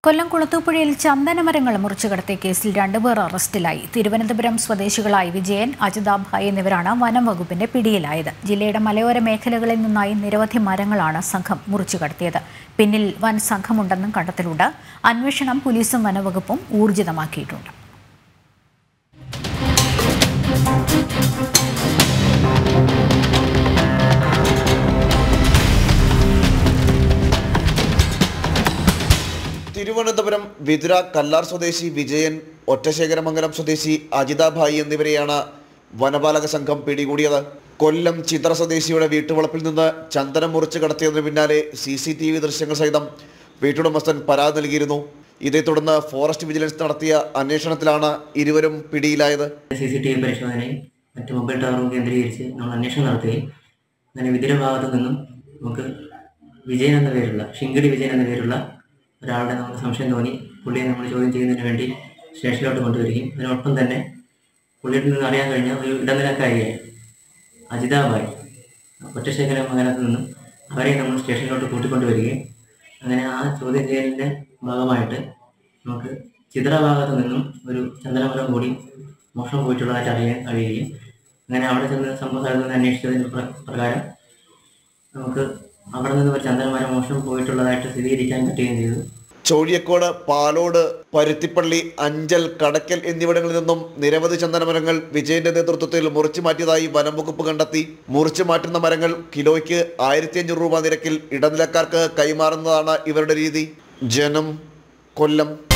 കൊല്ലം കുളത്തൂപ്പുഴയിൽ ചന്ദനമരങ്ങൾ മുറിച്ചുകടത്തിയ കേസിൽ 2 പേർ അറസ്റ്റിലായി. തിരുവനന്തപുരം സ്വദേശികളായ വിജയൻ, അജിതാഭായ് എന്നിവരാണ് വനം വകുപ്പിന്റെ പിടിയിലായത്. ജില്ലയുടെ മലയോര മേഖലകളിൽ നിന്നായി നിരവധി മരങ്ങളാണ് സംഘം മുറിച്ചുകടത്തിയത്. പിന്നിൽ വൻ സംഘമുണ്ടെന്നും കണ്ടെത്തലുണ്ട്. അന്വേഷണം പോലീസും വനവകുപ്പും ഊർജിതമാക്കിയിട്ടുണ്ട്. തിരുവനന്തപുരം വിതുര കല്ലാർ സ്വദേശി വിജയൻ, ഒറ്റശേഖരമംഗലം സ്വദേശി അജിതാഭായ് എന്നിവരെയാണ് വനപാലക സംഘം പിടികൂടിയത്. കൊല്ലം ചിത്ര സ്വദേശിയുടെ വീട്ടുവളപ്പിൽ നിന്ന് ചന്ദനം മുറിച്ച് കടത്തിയതിന് പിന്നാലെ CCTV ദൃശ്യങ്ങൾ സഹിതം വീട്ടുടമസ്ഥൻ പരാതി നൽകിയിരുന്നു. ഇതേ തുടർന്ന് ഫോറസ്റ്റ് വിജിലൻസ് നടത്തിയ അന്വേഷണത്തിലാണ് ഇരുവരും പിടിയിലായത്. CCTV പരിശോധനയും മറ്റ് മൊബൈൽ ടവറും കേന്ദ്രീകരിച്ച് നമ്മൾ അന്വേഷണം നടത്തുകയും അങ്ങനെ വിതുര ഭാഗത്തു നിന്നും നമുക്ക് വിജയൻ എന്ന പേരുള്ള ഷിങ്കടി വിജയൻ എന്ന പേരുള്ള ഒരാളുടെ നമുക്ക് സംശയം തോന്നി. പുള്ളിയെ നമ്മൾ ചോദ്യം ചെയ്യുന്നതിന് വേണ്ടി സ്റ്റേഷനിലോട്ട് കൊണ്ടുവരികയും അതിനൊപ്പം തന്നെ പുള്ളിയിൽ നിന്ന് അറിയാൻ കഴിഞ്ഞ ഒരു ഇടനിലക്കാരിയായ അജിതാഭായ്, ഒറ്റശേഖരമംഗലത്ത് നിന്നും അവരെ നമ്മൾ സ്റ്റേഷനിലോട്ട് കൂട്ടിക്കൊണ്ടുവരികയും അങ്ങനെ ആ ചോദ്യം ചെയ്യലിൻ്റെ ഭാഗമായിട്ട് നമുക്ക് ചിത്ര ഭാഗത്തു നിന്നും ഒരു ചന്ദനമരം കൂടി മോഷണം പോയിട്ടുള്ളതായിട്ട് അറിയാൻ കഴിയുകയും അങ്ങനെ അവിടെ ചെന്ന് സംഭവ സ്ഥലത്ത് നിന്ന് അന്വേഷിച്ചതിന് പ്രകാരം നമുക്ക് അവിടെ നിന്ന് ഒരു ചന്ദനമരം മോഷണം പോയിട്ടുള്ളതായിട്ട് സ്ഥിരീകരിക്കാൻ പറ്റുകയും ചെയ്തു. ചോഴിയക്കോട്, പാലോട്, പരുത്തിപ്പള്ളി, അഞ്ചൽ, കടക്കൽ എന്നിവിടങ്ങളിൽ നിന്നും നിരവധി ചന്ദനമരങ്ങൾ വിജയന്റെ നേതൃത്വത്തിൽ മുറിച്ചു മാറ്റിയതായി വനം വകുപ്പ് കണ്ടെത്തി. മുറിച്ചു മാറ്റുന്ന മരങ്ങൾ കിലോയ്ക്ക് 1500 രൂപ നിരക്കിൽ ഇടനിലക്കാർക്ക് കൈമാറുന്നതാണ് ഇവരുടെ രീതി. ജനം, കൊല്ലം.